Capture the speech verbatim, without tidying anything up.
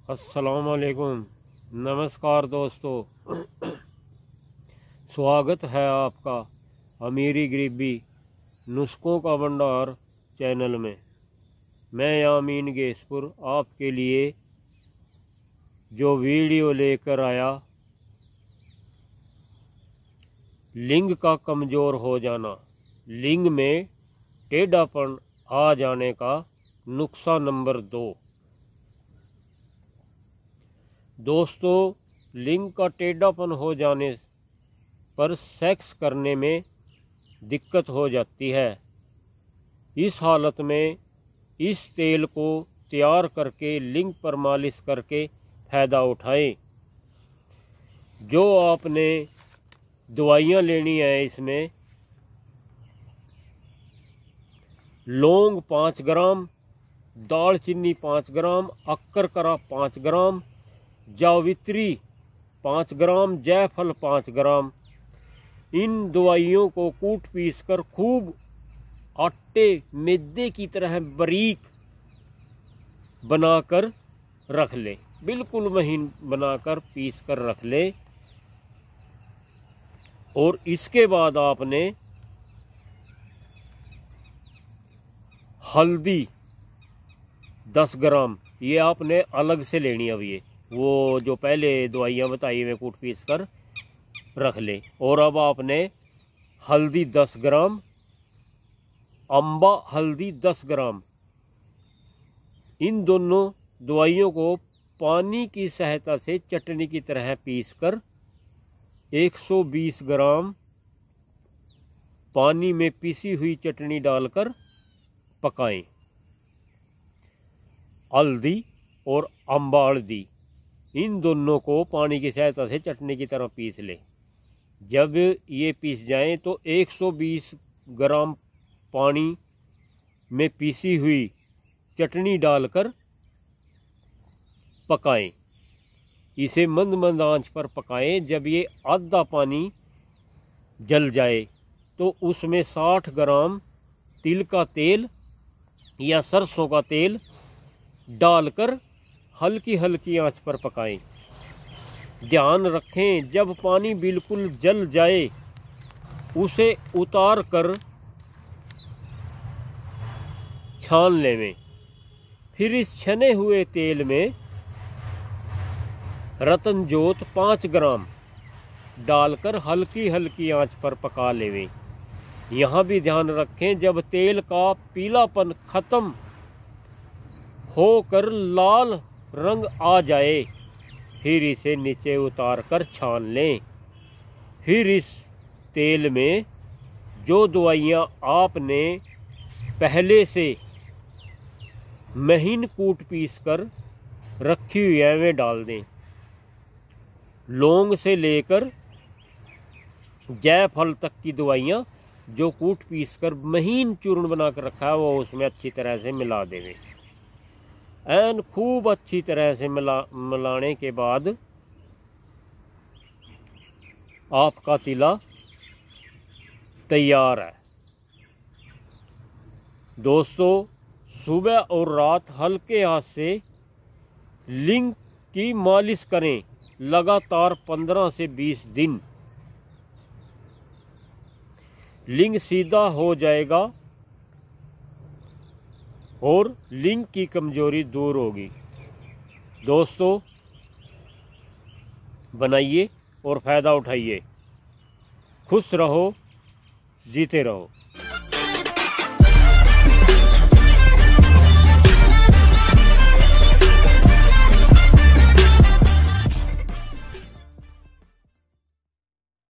अस्सलाम वालेकुम, नमस्कार दोस्तों। स्वागत है आपका अमीरी गरीबी नुस्खों का भंडार चैनल में। मैं यामीन गेसपुर आपके लिए जो वीडियो लेकर आया, लिंग का कमज़ोर हो जाना, लिंग में टेढ़ापन आ जाने का नुस्खा नंबर दो। दोस्तों, लिंग का टेढ़ापन हो जाने पर सेक्स करने में दिक्कत हो जाती है। इस हालत में इस तेल को तैयार करके लिंग पर मालिश करके फ़ायदा उठाएं। जो आपने दवाइयाँ लेनी है, इसमें लौंग पाँच ग्राम, दालचीनी पाँच ग्राम, अक्करकरा पाँच ग्राम, जावित्री पाँच ग्राम, जायफल पाँच ग्राम, इन दवाइयों को कूट पीस कर खूब आटे मैदे की तरह बारीक बनाकर रख ले, बिल्कुल महीन बनाकर पीस कर रख ले। और इसके बाद आपने हल्दी दस ग्राम, ये आपने अलग से लेनी है। अब ये वो जो पहले दवाइयाँ बताई वे कूट पीस कर रख ले। और अब आपने हल्दी दस ग्राम, अम्बा हल्दी दस ग्राम, इन दोनों दवाइयों को पानी की सहायता से चटनी की तरह पीसकर एक सौ बीस ग्राम पानी में पीसी हुई चटनी डालकर पकाएं। हल्दी और अम्बा हल्दी, इन दोनों को पानी की सहायता से चटनी की तरह पीस ले। जब ये पीस जाएं तो एक सौ बीस ग्राम पानी में पीसी हुई चटनी डालकर पकाएं। इसे मंद मंद आंच पर पकाएं। जब ये आधा पानी जल जाए तो उसमें साठ ग्राम तिल का तेल या सरसों का तेल डालकर हल्की हल्की आंच पर पकाएं। ध्यान रखें, जब पानी बिल्कुल जल जाए उसे उतार कर छान लें। फिर इस छने हुए तेल में रतनजोत पाँच ग्राम डालकर हल्की हल्की आंच पर पका लें। यहाँ भी ध्यान रखें, जब तेल का पीलापन खत्म होकर लाल रंग आ जाए फिर इसे नीचे उतार कर छान लें। फिर इस तेल में जो दवाइयाँ आपने पहले से महीन कूट पीस कर रखी हुई है वे डाल दें। लौंग से लेकर जायफल तक की दवाइयाँ जो कूट पीस कर महीन चूर्ण बनाकर रखा है वो उसमें अच्छी तरह से मिला देंगे। एन खूब अच्छी तरह से मिला मिलाने के बाद आपका तिला तैयार है। दोस्तों, सुबह और रात हल्के हाथ से लिंग की मालिश करें लगातार पंद्रह से बीस दिन। लिंग सीधा हो जाएगा और लिंग की कमजोरी दूर होगी। दोस्तों, बनाइए और फ़ायदा उठाइए। खुश रहो, जीते रहो।